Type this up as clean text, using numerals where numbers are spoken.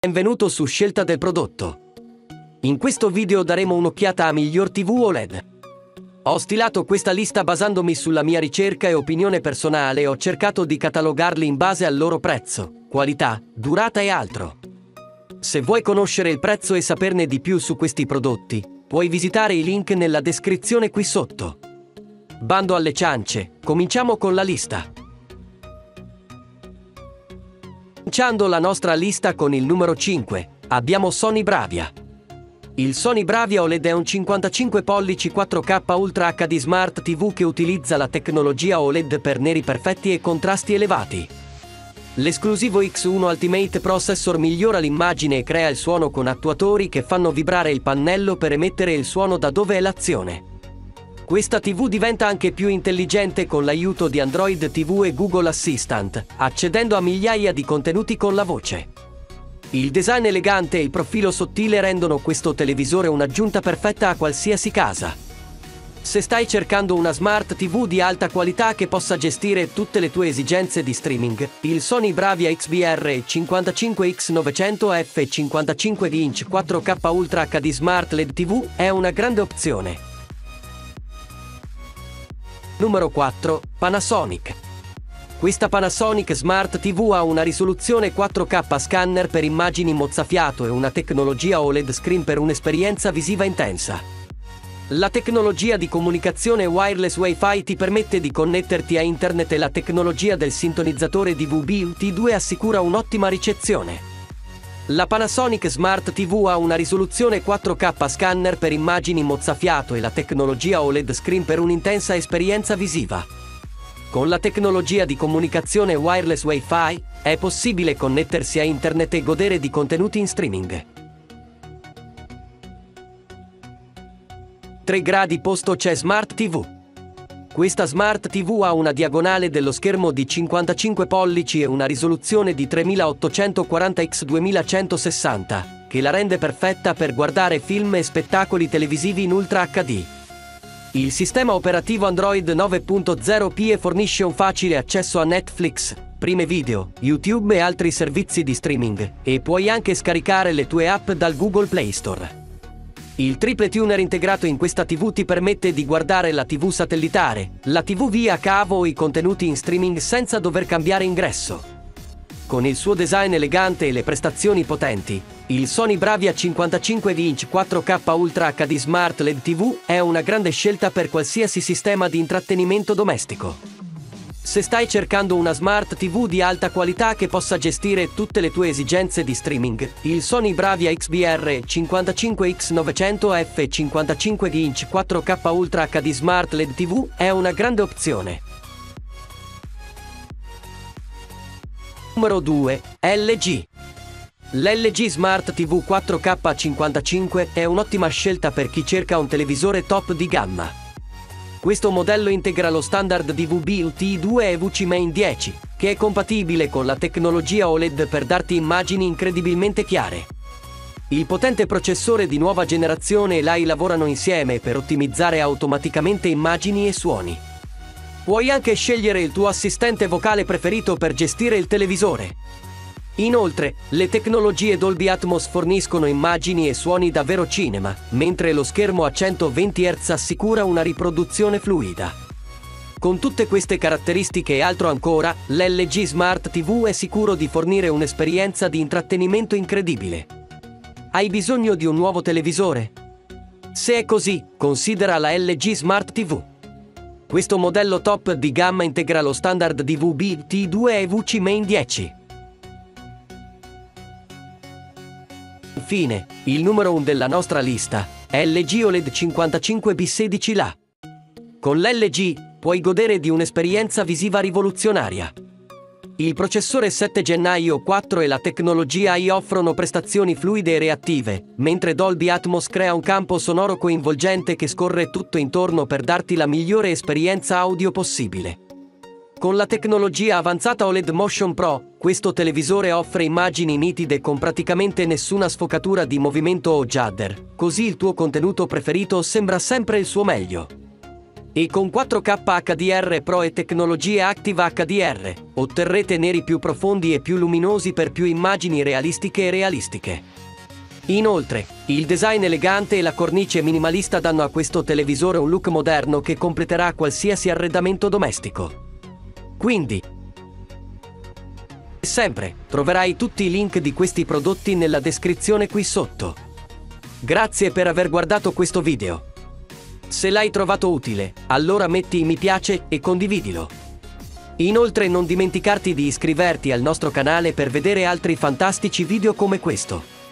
Benvenuto su Scelta del prodotto. In questo video daremo un'occhiata a miglior TV OLED. Ho stilato questa lista basandomi sulla mia ricerca e opinione personale e ho cercato di catalogarli in base al loro prezzo, qualità, durata e altro. Se vuoi conoscere il prezzo e saperne di più su questi prodotti, puoi visitare i link nella descrizione qui sotto. Bando alle ciance, cominciamo con la lista. Cominciando la nostra lista con il numero 5, abbiamo Sony Bravia. Il Sony Bravia OLED è un 55 pollici 4K Ultra HD Smart TV che utilizza la tecnologia OLED per neri perfetti e contrasti elevati. L'esclusivo X1 Ultimate Processor migliora l'immagine e crea il suono con attuatori che fanno vibrare il pannello per emettere il suono da dove è l'azione. Questa TV diventa anche più intelligente con l'aiuto di Android TV e Google Assistant, accedendo a migliaia di contenuti con la voce. Il design elegante e il profilo sottile rendono questo televisore un'aggiunta perfetta a qualsiasi casa. Se stai cercando una Smart TV di alta qualità che possa gestire tutte le tue esigenze di streaming, il Sony Bravia XBR 55X900F 55 inch 4K Ultra HD Smart LED TV è una grande opzione. Numero 4, Panasonic. Questa Panasonic Smart TV ha una risoluzione 4K scanner per immagini mozzafiato e una tecnologia OLED screen per un'esperienza visiva intensa. La tecnologia di comunicazione wireless Wi-Fi ti permette di connetterti a internet e la tecnologia del sintonizzatore DVB-T2 assicura un'ottima ricezione. La Panasonic Smart TV ha una risoluzione 4K scanner per immagini mozzafiato e la tecnologia OLED screen per un'intensa esperienza visiva. Con la tecnologia di comunicazione wireless Wi-Fi è possibile connettersi a internet e godere di contenuti in streaming. 3 gradi posto c'è Smart TV. Questa Smart TV ha una diagonale dello schermo di 55 pollici e una risoluzione di 3840x2160, che la rende perfetta per guardare film e spettacoli televisivi in Ultra HD. Il sistema operativo Android 9.0 Pie fornisce un facile accesso a Netflix, Prime Video, YouTube e altri servizi di streaming, e puoi anche scaricare le tue app dal Google Play Store. Il triple tuner integrato in questa TV ti permette di guardare la TV satellitare, la TV via cavo o i contenuti in streaming senza dover cambiare ingresso. Con il suo design elegante e le prestazioni potenti, il Sony Bravia 55 inch 4K Ultra HD Smart LED TV è una grande scelta per qualsiasi sistema di intrattenimento domestico. Se stai cercando una Smart TV di alta qualità che possa gestire tutte le tue esigenze di streaming, il Sony Bravia XBR 55X900F 55 inch 4K Ultra HD Smart LED TV è una grande opzione. Numero 2, LG. L'LG Smart TV 4K55 è un'ottima scelta per chi cerca un televisore top di gamma. Questo modello integra lo standard DVB-T2 e VCMain 10, che è compatibile con la tecnologia OLED per darti immagini incredibilmente chiare. Il potente processore di nuova generazione e l'AI lavorano insieme per ottimizzare automaticamente immagini e suoni. Puoi anche scegliere il tuo assistente vocale preferito per gestire il televisore. Inoltre, le tecnologie Dolby Atmos forniscono immagini e suoni davvero cinema, mentre lo schermo a 120 Hz assicura una riproduzione fluida. Con tutte queste caratteristiche e altro ancora, l'LG Smart TV è sicuro di fornire un'esperienza di intrattenimento incredibile. Hai bisogno di un nuovo televisore? Se è così, considera la LG Smart TV. Questo modello top di gamma integra lo standard DVB-T2 e VCMain 10. Infine, il numero 1 della nostra lista è LG OLED 55B16 La. Con l'LG puoi godere di un'esperienza visiva rivoluzionaria. Il processore 7 Gen Io 4 e la tecnologia AI offrono prestazioni fluide e reattive, mentre Dolby Atmos crea un campo sonoro coinvolgente che scorre tutto intorno per darti la migliore esperienza audio possibile. Con la tecnologia avanzata OLED Motion Pro, questo televisore offre immagini nitide con praticamente nessuna sfocatura di movimento o judder, così il tuo contenuto preferito sembra sempre il suo meglio. E con 4K HDR Pro e tecnologie Active HDR, otterrete neri più profondi e più luminosi per più immagini realistiche e realistiche. Inoltre, il design elegante e la cornice minimalista danno a questo televisore un look moderno che completerà qualsiasi arredamento domestico. Quindi, sempre, troverai tutti i link di questi prodotti nella descrizione qui sotto. Grazie per aver guardato questo video. Se l'hai trovato utile, allora metti mi piace e condividilo. Inoltre non dimenticarti di iscriverti al nostro canale per vedere altri fantastici video come questo.